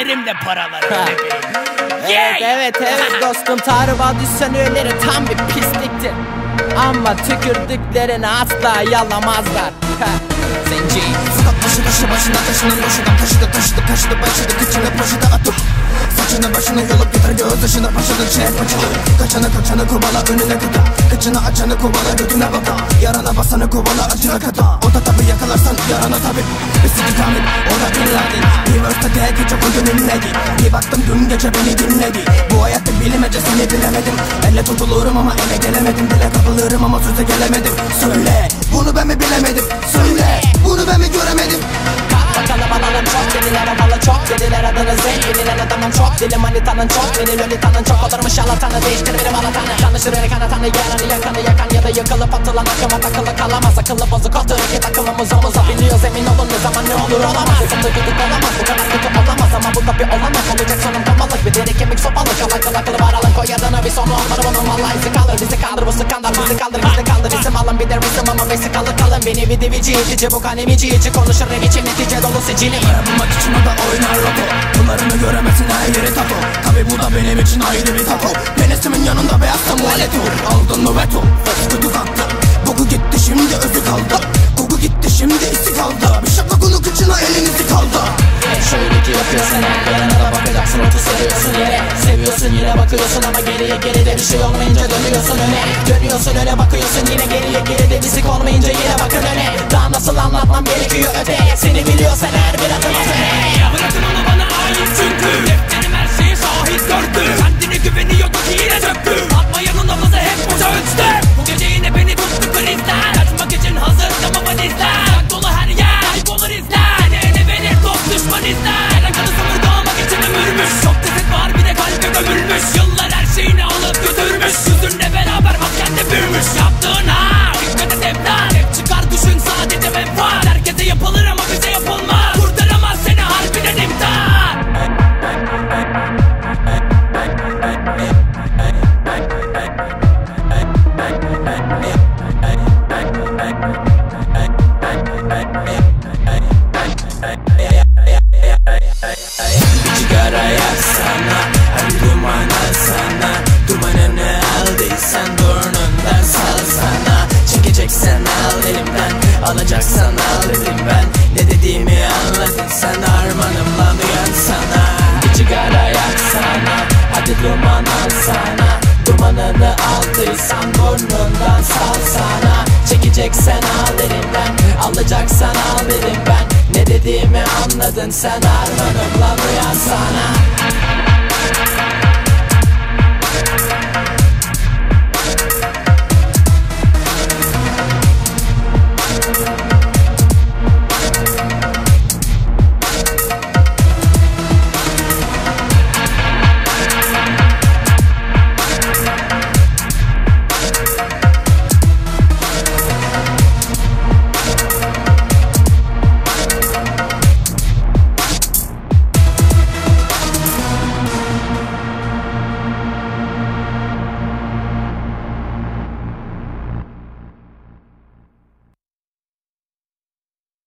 ellerimle paraları bebeğim. Evet dostum, Tarık'a düşsen ölleri tam bir pisliktir. Ama tükürdüklerini asla yalamazlar. Zenci Fakat başı başına taşınan boşadan taşıdı başladı kıçını poşete atıp saçını başını yolup getir gözyaşını başını çek paçalı. Kaçanı kovala önüne kata, kıçını açanı kovala götüne baka, yarana basanı kovala acına kata. O da tabi yakalarsan yarana tabi istikamet, o da Bin Laden. Üniversitede gece boyu dinledi, bir baktım dün gece beni dinledi. Bu hayatta bilemece seni bilemedim, elle tutulurum ama ele gelemedim, dile kapılırım ama söze gelemedim. Söyle bunu ben mi bilemedim, söyle bunu ben mi göremedim. Bakalım alalım çok dediler, havalı çok dediler, adını zenginiler adamım çok dilim manitanın çok, beni lolitanın çok olurmuş alatanı, değiştir benim alatanı. Tanışır eli kanatanı, yaranı yakanı yakan ya da yıkılıp atılan akıma takılı kalamaz. Akıllı bozuk otur iki takımımız omuza, biliyoruz emin olun ne zaman ne olur olamaz. Sıkıntı güdük olamaz, bu kadar kötü olamaz ama bu da bir olanak olacak sonum tomalık. Bir deri kemik sopalık, akıllı varalım koy adına bir sonu olmadı bunun valla izi kalır. Bizi kaldır bu skandal, bizi kaldır gizli kaldır isim alın bir de resim ama vesikalı kalın. Beni bir divici itici bu kanemici içi konuşur ne biçim netice dolu sicilim. Para bulmak için o da oynar loto, bunlarını göremezsin her yeri tato. Tabi bu da benim için ayrı bir tato, penisimin yanında beyaz samualeto. Aldın mı veto, fıskıdı kalktı, boku gitti şimdi özü kaldı. Koku gitti şimdi isi kaldı, bir şaka konu kıçına elinizi kaldı. Şöyle ki yapıyorsun her yarına da bakacaksın, otu seviyorsun yere. Seviyorsun yine bakıyorsun ama geriye geride bir şey olmayınca dönüyorsun öne. Dönüyorsun öne bakıyorsun yine geriye geride dizik olmayınca yine bakın öne. Daha nasıl anlatmam gerekiyor öte, seni biliyorsan her bir adım öne. Bırakın onu bana ait çünkü defterim her şeye şahit gördü. Kendine güveniyordu ki yine çöktü, atmayanın namazı hep boşa ölçtü. Bu gece yine beni tuttu krizler, kaçmak için hazır ama valizler. Yak dolu her yer, kaybolur izler, seni ele verir dost düşman izler. Her kanı sömürdü almak için ömürmüş, çok ceset var bir de kalbe gömülmüş. Yıllar her şeyini alıp götürmüş, yüzünle beraber maskende büyümüş. Yaptığına dikkat et evlat, hep çıkar düşün sadece menfaat. Herkese yapılır ama bize yapılmaz, kurtaramaz seni harbiden imtihan. Bir sigara yaksana, hadi duman alsana. Dumanını aldıysan burnundan salsana. Çekeceksen al elimden, alacaksan al dedim ben. Ne dediğimi anladın sen, armanımla uyansana. Bir sigara yaksana, hadi duman alsana. Dumanını aldıysan burnundan salsana. Çekeceksen al elimden, alacaksan al dedim ben. Ne dediğimi anladın sen, armanımla uyansana.